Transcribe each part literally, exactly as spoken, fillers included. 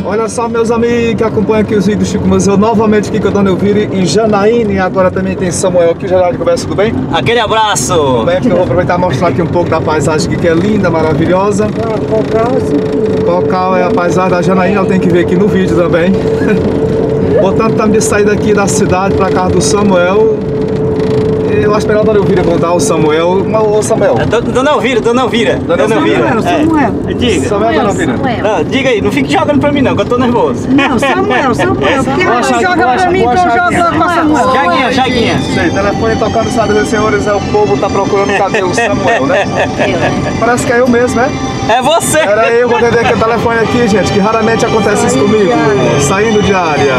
Olha só, meus amigos que acompanham aqui os vídeos do Chico Museu, novamente aqui com a Dona Elvira em Janaína, e agora também tem Samuel aqui. Já conversa, tudo bem? Aquele abraço! Tudo bem, eu vou aproveitar e mostrar aqui um pouco da paisagem aqui, que é linda, maravilhosa. Cocal é a paisagem da Janaína, ela tem que ver aqui no vídeo também. Portanto, estamos de sair daqui da cidade para casa do Samuel. Eu acho melhor a Dona Elvira contar o Samuel. Ô Samuel. É, Dona Elvira, Dona Elvira. Dona Elvira. Samuel, Samuel. É. Diga. Samuel, Dona Elvira. Ah, diga aí, não fique jogando pra mim não, que eu tô nervoso. Não, Samuel, Samuel. Porque ela joga pra mim, então eu jogo com Samuel. Chaguinha, Chaguinha. Sei, telefone tocando, sabe, senhores, é o povo tá procurando cadê o Samuel, né? Parece que é eu mesmo, né? É você! Era eu, vou atender aqui o telefone aqui, gente, que raramente acontece isso comigo. Saindo de área.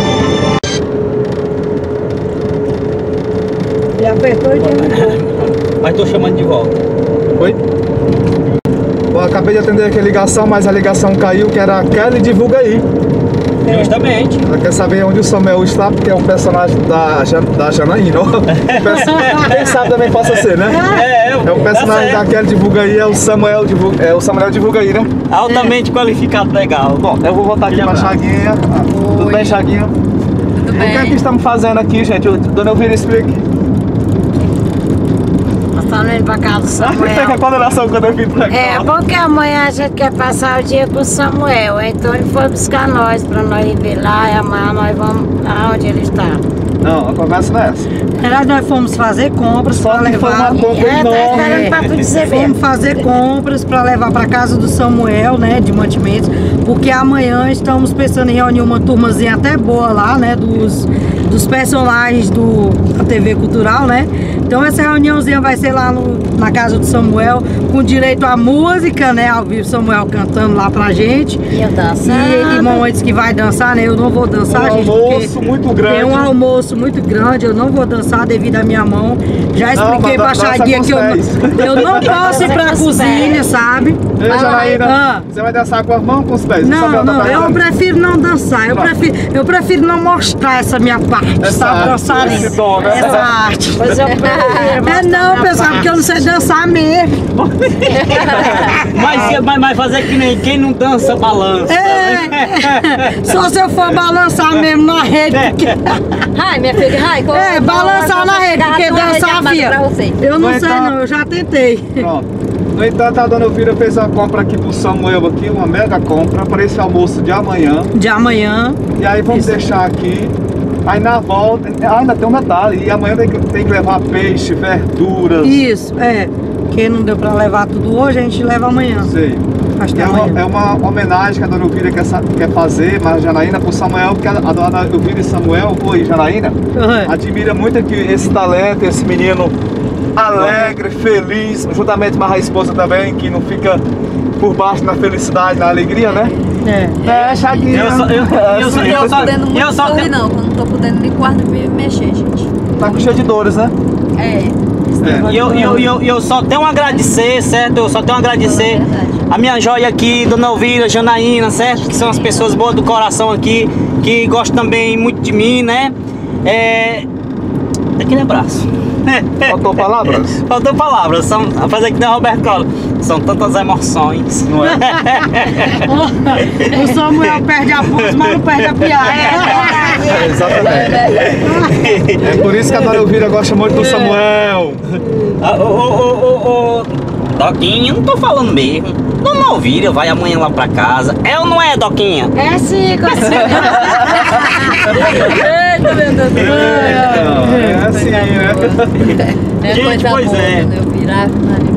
Ele apertou e desligou. Mas tô chamando de volta. Oi? Bom, acabei de atender aqui a ligação, mas a ligação caiu, que era a Kelly Divulga Aí. Justamente. Ela quer saber onde o Samuel está, porque é um personagem da, da Janaína. Quem sabe também possa ser, né? É, É o personagem da Kelly Divulga Aí, é o Samuel Divulga, é o Samuel Divulga Aí, né? Altamente qualificado, legal. Bom, eu vou voltar aqui pra Chaguinha. Tudo bem, Chaguinha? Tudo O que é bem. que estamos fazendo aqui, gente? Dona Elvira, explique. Nós estamos indo pra casa do Samuel. Qual a relação com a Dona Elvira? É, porque amanhã a gente quer passar o dia com o Samuel. Então ele foi buscar nós, pra nós ir ver lá, e amanhã nós vamos aonde ele está. Não, a conversa não é essa. Era, nós fomos fazer compras Só para que foi levar. uma compra É, tá enorme. esperando pra tu dizer mesmo. Fomos fazer compras para levar para casa do Samuel, né, de mantimentos, porque amanhã estamos pensando em reunir uma turmazinha até boa lá, né, dos, dos personagens do, da T V Cultural, né. Então essa reuniãozinha vai ser lá no, na casa do Samuel, com direito à música, né, ao vivo, Samuel cantando lá pra gente. E eu dançando. E, e mamãe disse que vai dançar, né, eu não vou dançar, Um gente, almoço porque muito grande. tem um almoço muito grande, eu não vou dançar devido à minha mão. Já expliquei mas pra dança Chaguinha com que eu, os pés. não- eu não posso ir pra Dança com os cozinha, pés. sabe? Ei, Janaína, Ah. você vai dançar com as mãos ou com os pés? O Não, Samuel tá não, eu perguntando. prefiro não dançar, eu Não. prefiro, eu prefiro não mostrar essa minha parte, Essa sabe? arte, Dançarina. esse dom, né? Essa arte. Pois eu prefiro É mostrar não, minha pessoal, porque eu não sei dançar mesmo. Mas, mas, mas fazer que nem quem não dança, balança. É, só se eu for balançar mesmo na rede. porque- Ai, minha filha, ai, como É, balançar na rede, porque dançar, filha. pra você. Eu não Vai sei tá- não, eu já tentei. Pronto. No entanto, a Dona Elvira fez uma compra aqui pro Samuel aqui, uma mega compra para esse almoço de amanhã. De amanhã. E aí vamos deixar aqui. Aí na volta, ah, ainda tem um detalhe, e amanhã tem que, tem que levar peixe, verduras. Isso, é. Porque não deu pra levar tudo hoje, a gente leva amanhã. Sei. Acho que É é uma, amanhã. é uma homenagem que a Dona Elvira quer, sa- quer fazer, mas Janaína, pro Samuel, porque a, a Dona Elvira e Samuel, oi, Janaína, Uhum. admira muito aqui esse talento, esse menino alegre, feliz, juntamente com a esposa também, que não fica por baixo na felicidade, na alegria, né? É. É, Chaguinha. Eu só- eu- eu só- eu só- podendo muito eu só sorrir, tenho- não, quando não tô podendo nem quarto me mexer, gente. Tá com cheio de dores, né? É. É. E eu, e eu, e eu, e eu só tenho a agradecer, certo? Eu só tenho a agradecer É verdade. a minha joia aqui, Dona Elvira, Janaína, certo? Que são as pessoas boas do coração aqui, que gostam também muito de mim, né? É... Aquele abraço. Faltou palavras? Faltou palavras, são, a fazer que nem o Roberto Carlos. São tantas emoções. Não é? O Samuel perde a voz, mas não perde a piada. É, exatamente. É por isso que a Dona Elvira gosta muito do Samuel. Ah, Ô, ô, ô, ô, ô, Doquinha, eu não tô falando mesmo. Dona Elvira vai amanhã lá pra casa. É ou não é, Doquinha? É sim, consigo. Eita, meu Deus do céu. É assim, né? É Gente, coisa pois boa, é. quando eu virar,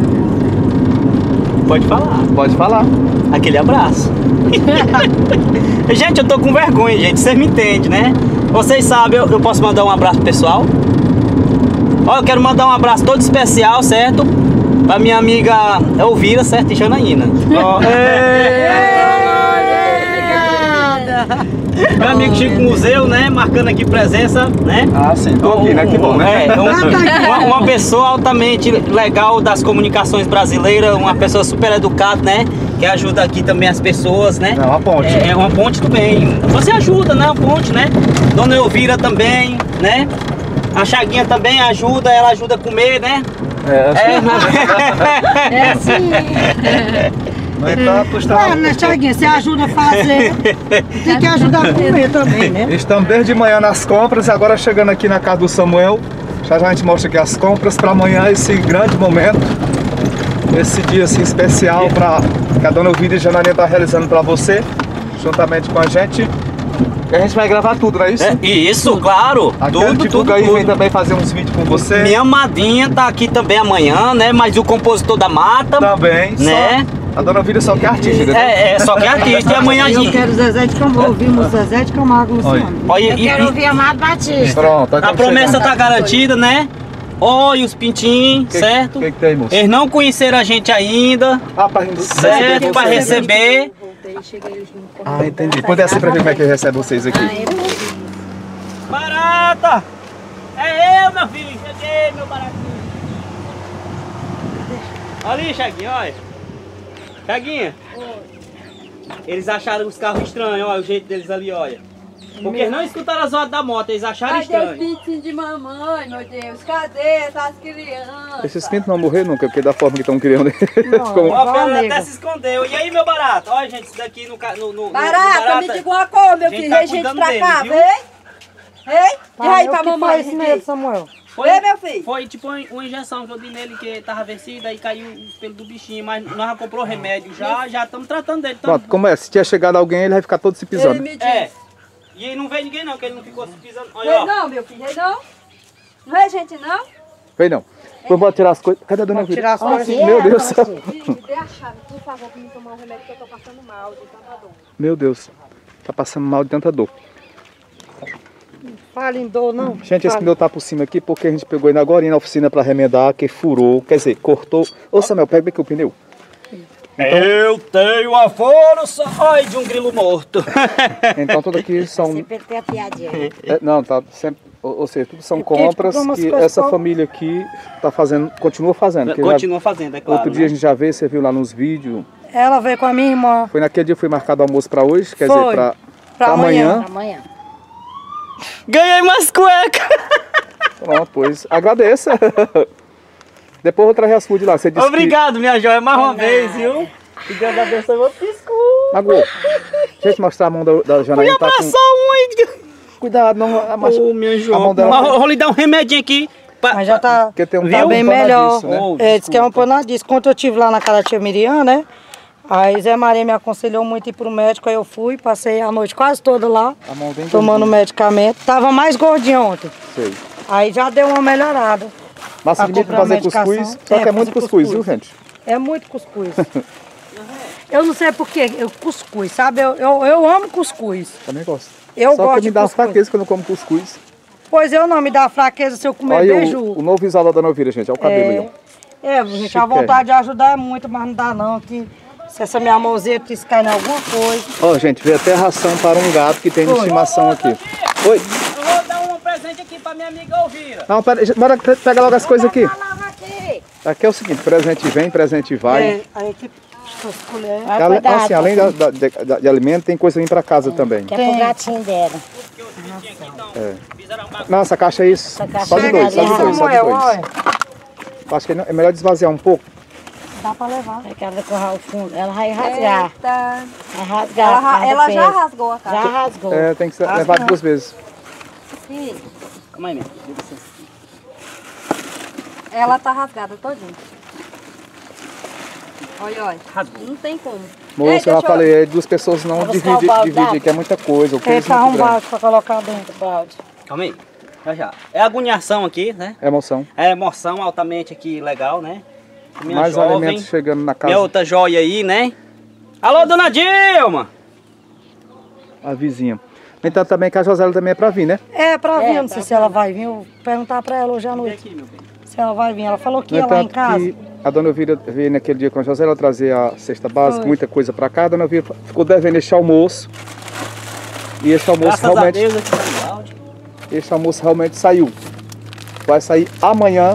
Pode falar. Pode falar. Aquele abraço. Gente, eu tô com vergonha, gente. Vocês me entendem, né? Vocês sabem, eu, eu posso mandar um abraço pro pessoal? Ó, eu quero mandar um abraço todo especial, certo? Pra minha amiga Elvira, certo? E Janaína. Ó, meu amigo Chico Museu, né? Marcando aqui presença, né? Ah, sim. Tô aqui, né? Que bom, né? É, um- uma, uma pessoa altamente legal das comunicações brasileiras, uma pessoa super educada, né? Que ajuda aqui também as pessoas, né? É uma ponte. É, é uma ponte do bem. Você ajuda, né? Uma ponte, né? Dona Elvira também, né? A Chaguinha também ajuda, ela ajuda a comer, né? É, É, É sim. No entanto, Claro, estamos, né, Thiaguinho? Você ajuda a fazer, tem que ajudar a comer também, né? estamos desde manhã nas compras e agora chegando aqui na casa do Samuel. Já já a gente mostra aqui as compras para amanhã, esse grande momento, esse dia assim especial para que a Dona Ovídia e a Janaína está realizando para você, juntamente com a gente. E a gente vai gravar tudo, não é isso? É, isso, claro. Aqui tudo, a gente divulga tudo, aí, tudo. vem também fazer uns vídeos com você. Minha madrinha tá aqui também amanhã, né? Mas o compositor da mata, Também, né? Só, a Dona Ovídia só que é artista, né? É, é, só que é artista. E amanhã a Eu gente... quero Zezé de Camargo, ouvimos Zezé de Camargo, Luciano. Olha, Eu e- quero e- ouvir Amado Batista. Pronto, a promessa tá garantida, né? Olha os pintinhos, que, certo? O que, que tem, moço? Eles não conheceram a gente ainda, Ah, pra receber certo? Pra vocês. receber. Voltei, cheguei eles não Ah, entendi. Pode descer pra ver como é que recebe vocês aqui. Barata! É eu, meu filho! Cheguei, meu baratinho! Olha ali, Chaguinha, olha! Chaguinha! Eles acharam os carros estranhos, olha o jeito deles ali, olha! Porque eles não escutaram as horas da moto, eles acharam Cadê os estranho! pintinhos de mamãe, meu Deus? Cadê essas crianças? Esses pintos não vão morrer nunca, porque da forma que estão criando. Como- Ó, Igual Pedro nego. até se escondeu! E aí, meu barato? Olha, gente, isso daqui no... ca- no, no, no Barata, no me diga uma coisa, meu A gente filho. tá Vem gente cuidando pra dele, cá, viu? vem. Ei, diz Pai, aí o pra que mamãe. foi isso nele, Samuel? Foi, Vem, meu filho. foi tipo uma, uma injeção que eu dei nele que tava vencida e caiu os pelos do bichinho, mas nós já comprou remédio já, já estamos tratando dele. Tamo... Pronto, como é? Se tiver chegado alguém, ele vai ficar todo se Ele pisando. me disse. É. E aí não veio ninguém não, que ele não ficou se pisando. Olha, Vem ó. não, meu filho, vem não. Não é gente não? Vem não. Eu vou tirar as coisas. Cadê a Dona Pode Ovídia? tirar as Ah, coisas. meu Deus do céu. Gente, dê a chave, por favor, pra mim tomar um remédio que eu tô passando mal de tanta dor. Meu Deus. Tá passando mal de tanta dor. Fala em dor, não. Gente, esse Fala. pneu tá por cima aqui porque a gente pegou ele agora na oficina pra remendar, que furou, quer dizer, cortou. Ô Samuel, pega bem aqui o pneu. Eu tenho a força ai, de um grilo morto. Então tudo aqui são... Sempre tem a piadinha. É, não, tá sempre... Ou, ou seja, tudo são E que compras tipo, umas que coisas essa só- família aqui tá fazendo, continua fazendo. porque já- Continua fazendo, é claro. outro dia a gente já vê, você viu lá nos vídeos. Ela veio com a minha irmã. Foi naquele dia que foi marcado o almoço pra hoje, quer Foi. dizer, pra, Pra pra amanhã. Amanhã. Ganhei mais cueca. Pronto, pois agradeça. Depois eu vou trazer as food lá. Você disse Obrigado, minha joia, mais uma vez, viu? Que Deus abençoe o pisco. que... Magoou. Deixa eu mostrar a mão da, da Janaína. Fui Tá abraçar com... um aí. Cuidado, não... A macho... Ô, minha a joia. mão dela... Vou lhe dar um remedinho aqui. pra- Mas já tá, Porque tem um Viu? tá bem um melhor. panadiço, né? Oh, É, diz que é um desculpa. panadiço. Quando eu estive lá na casa da tia Miriam, né? Aí Zé Maria me aconselhou muito ir pro médico, aí eu fui, passei a noite quase toda lá, A mão bem tomando gordinha. medicamento. Tava mais gordinha ontem. Sei. Aí já deu uma melhorada. Massa Pra de milho pra comprar fazer medicação. cuscuz. Só É, que é muito fazer cuscuz, cuscuz. viu, gente? É muito cuscuz. Eu não sei porquê, eu cuscuz, sabe? Eu, eu, eu amo cuscuz. Também gosto. Eu Só gosto que de me dá uma cuscuz. fraqueza quando eu como cuscuz. Pois eu não, me dá fraqueza se eu comer Olha beiju. o, o novo visual da Dona Ovídia, gente. Olha o cabelo aí, ó. É, gente, a Chiquérrimo. vontade de ajudar é muito, mas não dá não. Que se essa minha mãozinha quis cair em alguma coisa. Ó, gente, veio até ração para um gato que tem de Oi. estimação aqui. Oi. Eu vou dar um presente aqui pra minha amiga Elvira. Não, pera, bora, pega logo as coisas aqui. Logo aqui. Aqui é o seguinte, presente vem, presente vai. É, aí que as colheres. Vai Ale- cuidar, assim, além da, da- de, da- de alimento, tem coisa vir para casa também. Que é pro gatinho dela. Porque os bichinhos aqui estão... É. Fizeram um bagulho. Não, essa caixa é isso. Essa caixa Só de é dois, só de Maria. dois, só de Samuel, dois. olha, Acho que é melhor desvaziar um pouco. dá pra levar. É que ela vai correr o fundo. Ela vai rasgar. Eita. Vai rasgar. Ela, ra- cada ela já peso. rasgou a Já cara. rasgou. É, tem que ser levado duas vezes. Ih, Calma aí, minha filha. dá licença. ela tá rasgada todinha. Olha, olha. Rasgou. Não tem como. Ei, Moço, eu deixa já eu- falei, é, duas pessoas não Vai buscar o dividem, balde dividem, d'água. que é muita coisa. O Ele peso tá muito grande. arrumado pra colocar dentro. Balde. Calma aí. Já já. É agoniação aqui, né? É emoção. É emoção altamente aqui legal, né? Minha Mais jovem, alimentos chegando na minha casa. outra joia aí, né? Alô, dona Dilma! A vizinha. Então também que a Josélia também é pra vir, né? É, pra vir, É, eu não pra sei se ela vai vir. Eu vou perguntar pra ela hoje à Vem noite. aqui, meu bem. Se ela vai vir. Ela falou que No ia lá em entanto casa. que a Dona Ovídia veio naquele dia com a Josélia trazer a cesta básica, Foi. muita coisa pra cá. A Dona Ovídia ficou devendo este almoço. E este almoço Graças a realmente, Deus aqui no áudio. este almoço realmente saiu. Vai sair amanhã.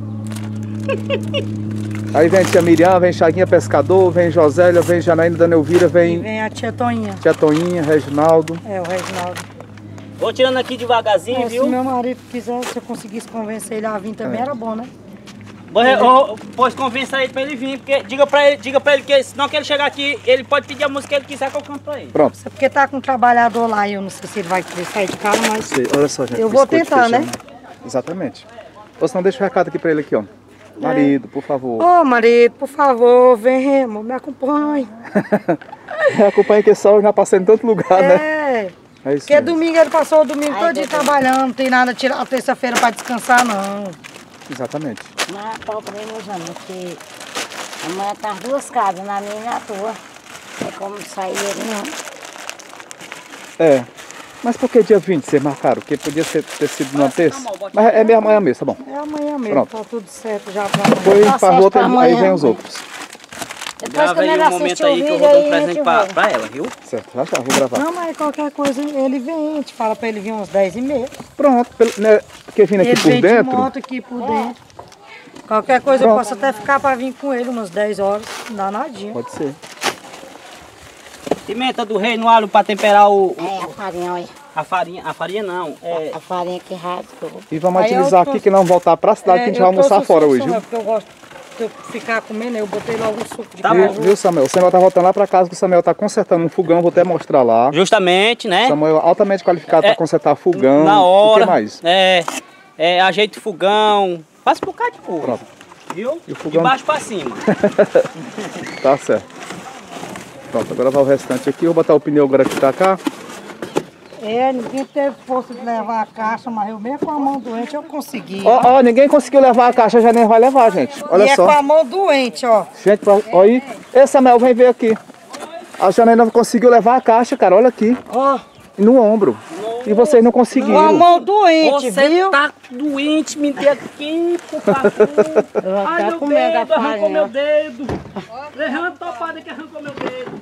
Aí vem a tia Miriam, vem Chaguinha Pescador, vem Josélia, vem Janaína, Dona Elvira, E vem vem a tia Toninha. tia Toninha, Reginaldo. É, o Reginaldo. Vou tirando aqui devagarzinho, É, se viu? meu marido quiser, se eu conseguisse convencer ele a vir também, É. era bom, né? Oh, pois convença ele pra ele vir, porque diga pra ele, diga pra ele que senão que ele chegar aqui, ele pode pedir a música que ele quiser que eu canto pra ele. Pronto. Isso é porque tá com um trabalhador lá e eu não sei se ele vai querer sair de casa, mas Sei, olha só, gente. eu vou biscoito tentar, né? fechando. Exatamente. Ou senão deixa o recado aqui pra ele aqui, ó. Marido, por favor. Ô, marido, por favor, vem, amor, me acompanhe. Me acompanha que só eu já passei em tanto lugar, né? É, É isso porque mesmo. domingo ele passou o domingo Ai, todo dia Deus. trabalhando, não tem nada, tirar a terça-feira pra descansar, não. Exatamente. Mas pobre Jana, porque amanhã tá as duas casas, na minha e na tua. É como sair ele não. É. Mas por que dia vinte vocês marcaram? Porque podia ser, ter sido numa terça. Mas é mesmo amanhã mesmo, tá bom. É amanhã mesmo, Pronto. tá tudo certo já pra amanhã. Foi Tá pra certo outra, pra aí amanhã, vem os mãe. outros. Depois Grava que aí ele um assistir momento o aí que eu vídeo vou dar um aí, a presente gente pra, vai. pra ela, viu? Certo, já já, vou gravar. Não, mas qualquer coisa ele vem, a gente fala pra ele vir uns dez e meia. Pronto, pelo- né, porque vindo aqui Ele por vem de dentro. moto aqui por dentro. Qualquer coisa eu Pronto. posso até ficar pra vir com ele umas dez horas, não dá nadinha. Pode ser. Pimenta do rei no alho pra temperar o, o- É, a farinha, olha. a farinha. A farinha não. É, A farinha que rasgou. E vamos Aí eu utilizar aqui trouxe- que não voltar pra cidade, que a gente vai É, eu trouxe almoçar o fora suco, hoje, Samuel, viu? porque eu gosto de ficar comendo, eu botei logo um suco de Tá Viu, bom. viu, Samuel? O Samuel tá voltando lá pra casa, que o Samuel tá consertando um fogão, vou até mostrar lá. justamente, né? Samuel é altamente qualificado É, pra consertar fogão. Na hora. O que mais? É, é ajeita o fogão. Faz um bocado de coisa. Pronto. Viu? E o fogão? De baixo pra cima. Tá certo. Pronto, agora vai o restante aqui. Vou botar o pneu agora que tá cá. É, ninguém teve força de levar a caixa, mas eu mesmo com a mão doente eu consegui. Ó, ó, ninguém conseguiu levar a caixa, já nem vai levar, gente. Olha e é só. com a mão doente, ó. Gente, pra- olha aí. Ei, Samuel, vem ver aqui. A Janaína conseguiu levar a caixa, cara, olha aqui. Ó, No ombro. E vocês não com a conseguiram. mão doente, Você viu? tá doente, me dê aqui, por favor. Ai, tá meu comendo a dedo, arrancou farinha. meu dedo. Levanta a topada que arrancou meu dedo.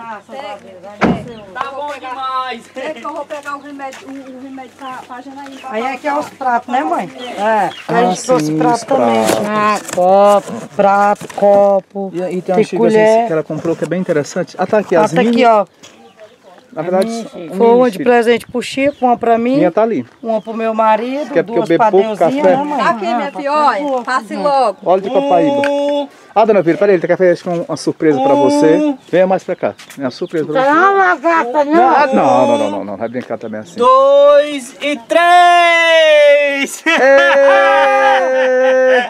Tá bom demais. É que eu vou pegar o remédio, o, o remédio pra, pra Janaína. pra Aí falar aqui é pra os pratos, né, mãe? É. a Ah, gente trouxe sim, prato os também. pratos. Ah, copo, prato, copo. E, e tem uma tem xícara colher. assim que ela comprou que é bem interessante. Ah, tá aqui, Ah, as tá aqui, mini. ó. Na verdade, Foi um mini uma de xícara. presente pro Chico, uma pra mim, Minha tá ali. uma pro meu marido, Que é porque eu duas bebo pra pouco Deusinha, café. né, mãe? Tá aqui, minha Ah, filha, pra olha, pouco. passe logo. Olha de Copaíba. Um, Ah, dona Vira, peraí, ele quer fazer acho que uma, uma surpresa pra você. Venha mais pra cá. É uma surpresa pra você. Não, não, gata, Não, não. ah, não, não, não, não, não, vai brincar também assim. dois e três. Ê!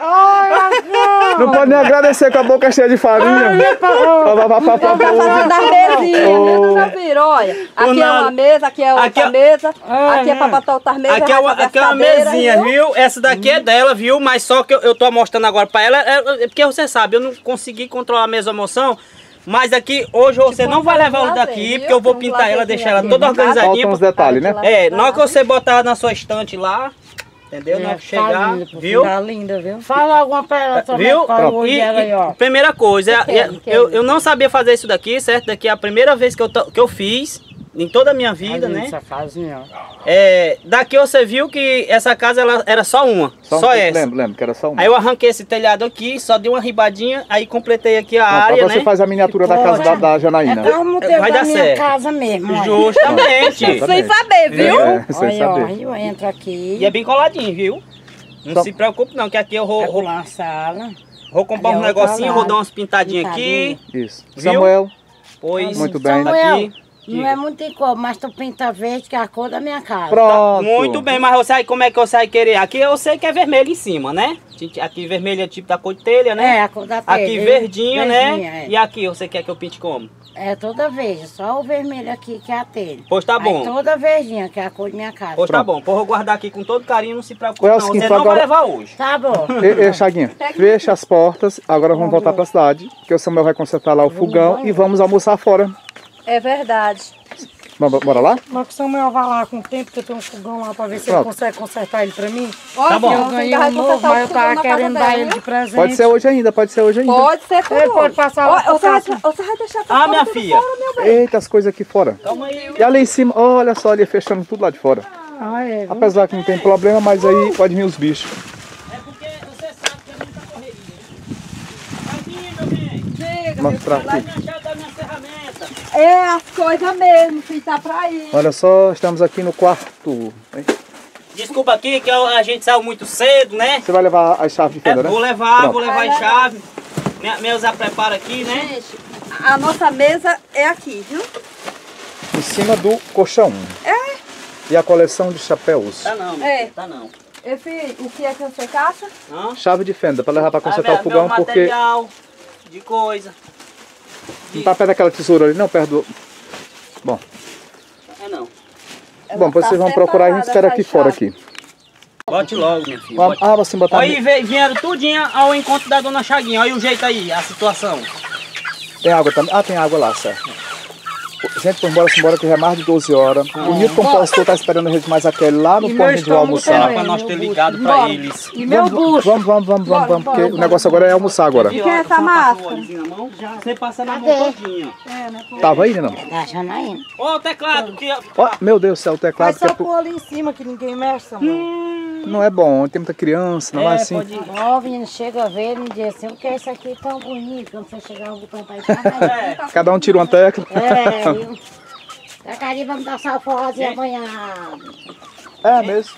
Não pode nem agradecer com a boca cheia de farinha. Pá, pá, pá, pá, pá, Tá fazendo das mesinhas, né, dona Vira? Olha, aqui é nada. uma mesa, aqui é outra Aqui é- mesa, aqui é pra botar outras mesas. Aqui é vai uma, fazer aqui é as uma cadeiras, mesinha, viu? Essa daqui é dela, viu? Mas só que eu, eu tô mostrando agora pra ela. É, é porque você sabe, eu não consegui controlar a mesomoção. Mas aqui, hoje você não vai levar ela daqui, viu? porque eu vou Tem um pintar ela, lazer deixar ela aqui. toda organizadinha. Faltam uns detalhes, né? É, na hora que você botar na sua estante lá, entendeu? Na hora que chegar, viu? Tá linda, viu? Fala alguma pra ela também. Viu? Fala o olho E, dela aí, e ó. primeira coisa, é- é- quer, quer eu, isso. eu não sabia fazer isso daqui, certo? Daqui é a primeira vez que eu, to- que eu fiz, em toda a minha vida, né? Essa casinha, ó. É, daqui você viu que essa casa ela era só uma, só, um- essa. Lembro, lembro, que era só uma. Aí eu arranquei esse telhado aqui, só dei uma ribadinha, aí completei aqui a Pronto, área, agora você né? faz a miniatura da casa da, da Janaína. É como o teu Vai da dar minha certo. casa mesmo, ó. Justamente. Sem saber, viu? É, sem Olha, ó, saber. eu entro aqui. E é bem coladinho, viu? Não Só- se preocupe não, que aqui eu vou, Vou vou, lá na sala. vou comprar Ali um é outra negocinho, vou lado. dar umas pintadinhas aqui. Isso. Viu? Samuel, Pois, Muito bem. Samuel, aqui. não Diga. é muito em cor, mas tu pinta verde, que é a cor da minha casa. pronto. Muito bem, mas você aí, como é que você vai querer? Aqui eu sei que é vermelho em cima, né? Aqui vermelho é tipo da cor de telha, né? É, a cor da telha. Aqui verdinho, Verdinha, né? é. E aqui você quer que eu pinte como? É toda verde, só o vermelho aqui que é a telha. Pois tá Aí bom. toda verdinha, que é a cor da minha casa. Pois tá bom, pois eu vou guardar aqui com todo carinho, não se preocupe Ué, é o não. seguinte, Você não agora- vai levar hoje. Tá bom. Ei, ei, Chaguinha, fecha as portas, agora vamos voltar pra cidade, que o Samuel vai consertar lá o fogão e vamos almoçar fora. É verdade. Bora bora lá? Mas que o Samuel vai lá com o tempo, que eu tenho um fogão lá pra ver se Pronto. ele consegue consertar ele pra mim. Olha, Tá bom. Eu você ganhei vai um novo, consertar o mas eu fogão tava na casa querendo dela, dar ele viu? de presente. Pode ser hoje ainda, pode ser hoje ainda. Pode ser por Ele hoje. pode passar lá Ó, pra você, vai, casa. você vai deixar pra Ah, fora minha tudo filha. fora, meu bem. Eita, as coisas aqui fora. Calma aí. E ali em cima, olha só, ali fechando tudo lá de fora. Ah, é, viu? Apesar que não tem problema, mas aí pode vir os bichos. É porque você sabe que é muita correria. Aqui, meu bem. Chega, Vamos meu pra filho. Vai aqui. me achar da minha ferramenta. É as coisas mesmo, filho, tá pra ir. Olha só, estamos aqui no quarto. Hein? Desculpa aqui que a gente saiu muito cedo, né? Você vai levar as chaves de fenda, É, né? vou levar, Pronto. vou levar as chaves. Minha, meus prepara aqui, né? Gente, a nossa mesa é aqui, viu? Em cima do colchão. É. E a coleção de chapéus. Tá não, É. tá não. Eu fiz o que é que você caça? Hã? Chave de fenda, para levar para consertar Ah, o fogão, meu porque material de coisa. não tá perto daquela tesoura ali, não, perto do... Bom, É não. bom, depois tá vocês vão procurar e a gente espera aqui fora aqui. Bote logo, meu filho. Vamos- bote. Ah, você botar... Aí ve- vieram tudinho ao encontro da dona Chaguinha. Olha o jeito aí, a situação. Tem água também? Ah, tem água lá, certo. Gente, vamos embora, embora que já é mais de doze horas. O Nito Compostor tá esperando a gente mais aquele lá no E ponto meu a gente vai estômago almoçar. também. Pra nós meu ter bucho. ligado pra Bora. eles. E meu Vamos, bucho. vamos, vamos, vamos, vamos, vamos, porque o negócio agora é almoçar agora. quer essa Você máscara? passou o óleozinho na mão? Você passa na Cadê? mão todinha. Tava aí, não? Tá Janaína. Ó o teclado que... Ó, meu Deus do céu, o Vai teclado que é só pro- pôr ali em cima que ninguém mexe, amor. não é bom, tem muita criança, não é, É, assim. pode ir. Ó, o menino chega a ver e me diz assim, o que é isso aqui tão bonito? Quando você chegar o botão pra ir pra É. Cada um tira uma tecla. É, viu? Zacarias, vamos dançar o forrozinho amanhã. É mesmo.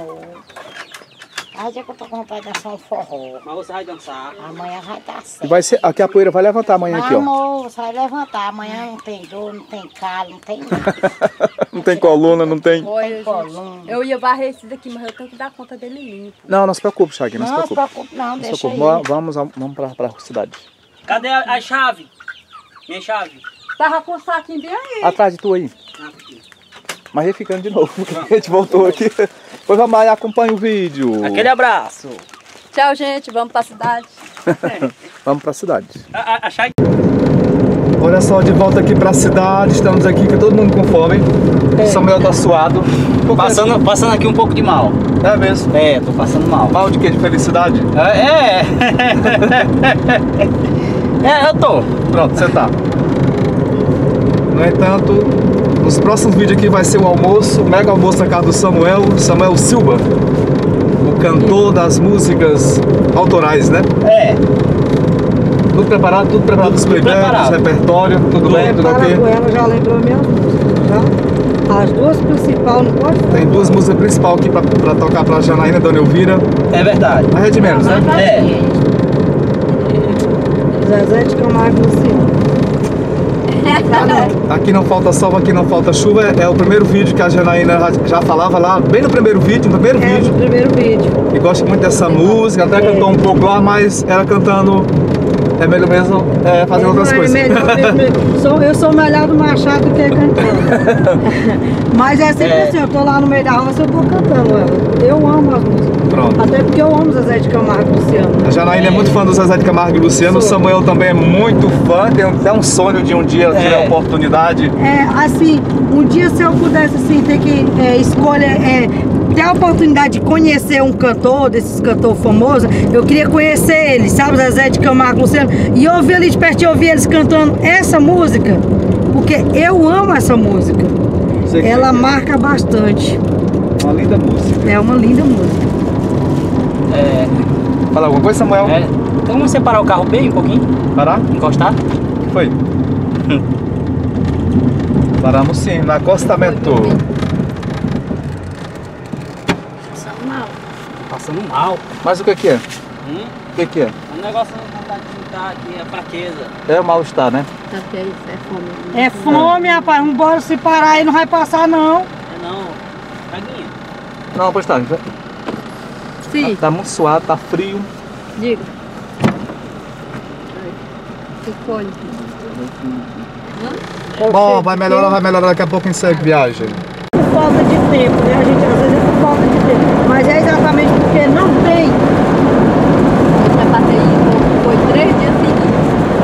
Aí dia que eu tô com vontade de dançar um forró. Mas você vai dançar. Amanhã vai dar E certo. vai ser, aqui a poeira vai levantar amanhã aqui, ó. Amor, você vai levantar. Amanhã não tem dor, não tem calo, não tem nada. Não tem coluna, não tem... Olha, gente, coluna. eu ia varrer esse daqui, mas eu tenho que dar conta dele limpo. Não, não se preocupe, Chaguinha, não, Não, se se preocupe. preocupe não, Não se deixa aí. preocupe. Vamos, vamos pra, pra cidade. Cadê a, a chave? Minha chave. Tava com o saquinho bem aí. Atrás de tu aí. Ah, aqui. Mas aí ficando de novo, porque a gente voltou aqui. Pois vamos lá e acompanha o vídeo. Aquele abraço. Tchau, gente. Vamos pra cidade. Vamos pra cidade. A, a, a Chaguinha. Olha só, de volta aqui pra cidade. Estamos aqui com todo mundo com fome. Samuel tá suado. Por quê? Passando, passando aqui um pouco de mal. É mesmo. É, tô passando mal. Mal de quê? De felicidade? É. É, é eu tô. Pronto, você tá. No entanto, nos próximos vídeos aqui vai ser o almoço, o mega almoço na casa do Samuel, Samuel Silva, o cantor das músicas autorais, né? É. Tudo preparado, tudo preparado, os playbacks, preparado. repertório, tudo bem, tudo Para ok? com ela, já lembrou minhas músicas, já? As duas principais, não pode Tem duas músicas principais aqui pra, pra tocar pra Janaína e Dona Elvira. É verdade. Mas é de menos, né? É. Zezé de Camargo e Luciano. Aqui não falta sol, aqui não falta chuva. É o primeiro vídeo que a Janaína já, já falava lá, bem no primeiro vídeo, no primeiro É, vídeo. no primeiro vídeo. E gosta muito dessa música, até cantou um pouco lá, mas ela cantando é melhor mesmo é, fazendo outras É coisas. melhor mesmo. Sou- Eu sou melhor do Machado do que cantando. Mas é sempre É. assim, eu tô lá no meio da roça, eu tô cantando ela. Eu amo as músicas. Pronto. Até porque eu amo Zezé de Camargo e Luciano. A Janaína é muito fã do Zezé de Camargo e Luciano, o Sou. Samuel também é muito fã, tem até um sonho de um dia ter a É. oportunidade. É, assim, um dia se eu pudesse assim, ter que é, escolher, é, ter a oportunidade de conhecer um cantor, desses cantores famosos, eu queria conhecer ele, sabe, Zezé de Camargo e Luciano, e ouvir ali de perto, ouvir eles cantando essa música, porque eu amo essa música. Você que Ela tem marca bastante. uma linda música. É uma linda música. É. Fala alguma coisa, Samuel? É. Então vamos separar o carro bem um pouquinho? Parar? Encostar? O que foi? Paramos sim, no acostamento. Passando mal. Mas o que que é? Hum? O que que é? O negócio não tá de sentar aqui, é fraqueza. É o mal-estar, né? É fome, rapaz, vambora se parar aí, não vai passar não. É não. Chaguinha. Não, pois tá. já- Sim, Tá, tá muito suado, tá frio. diga. Que foi? Bom, vai melhorar, vai melhorar, daqui a pouco a gente segue viagem. Por falta de tempo, né? A gente às vezes é por falta de tempo. Mas é exatamente porque não tem. Essa bateria foi três dias seguidos.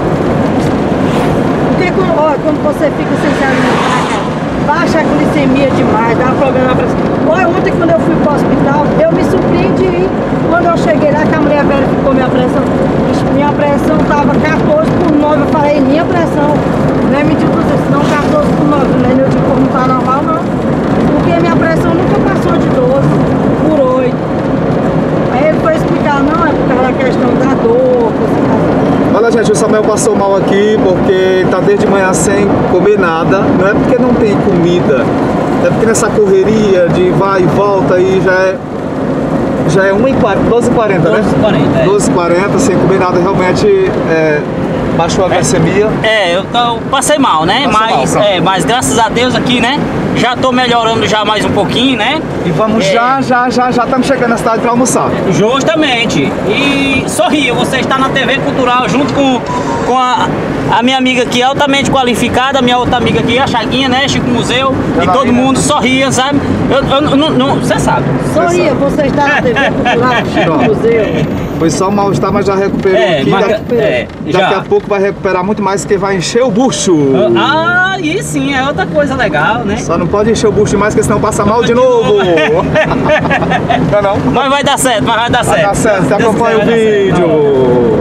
Porque quando, ó, quando você fica sem se alimentar, cara, baixa a glicemia demais, dá problema na pressão. Olha, ontem quando eu fui pro hospital, eu me surpreendi. Quando eu cheguei lá, que a mulher verificou minha pressão, minha pressão tava quatorze por nove. Eu falei, minha pressão não é medido isso, não quatorze por nove. Né? Eu digo, não tá normal não. Porque minha pressão nunca passou de doze por oito. Aí ele foi explicar, não, é por causa da questão da dor. Olha, gente, o Samuel passou mal aqui porque tá desde manhã sem comer nada. Não é porque não tem comida, É porque nessa correria de vai e volta aí já é. Já é uma e quarenta, doze e quarenta, né? doze e quarenta, é. doze e quarenta, sem comer nada, realmente é, baixou a glicemia. É, eu, eu passei mal, né? Passou mas, mal, é, mas graças a Deus aqui, né? Já tô melhorando já mais um pouquinho, né? E vamos É. já, já, já, já estamos chegando na cidade para almoçar. Justamente. E sorria, você está na T V Cultural junto com, com a, a minha amiga aqui altamente qualificada, a minha outra amiga aqui, a Chaguinha, né? Chico Museu. E Janaína. todo mundo sorria, sabe? Eu, eu, não, não, você sabe. Sorria, você está na T V Cultural, Chico Museu. Foi só um mal-estar, mas já recuperou É, aqui. mas- daqui, é, daqui já. a pouco vai recuperar muito mais, porque vai encher o bucho. Ah, e sim, é outra coisa legal, né? Só não pode encher o bucho demais, porque senão passa mal de novo. Não, não. Mas vai dar certo, mas vai dar Vai certo. dar certo, você Deus acompanha o quiser, vai dar certo. vídeo.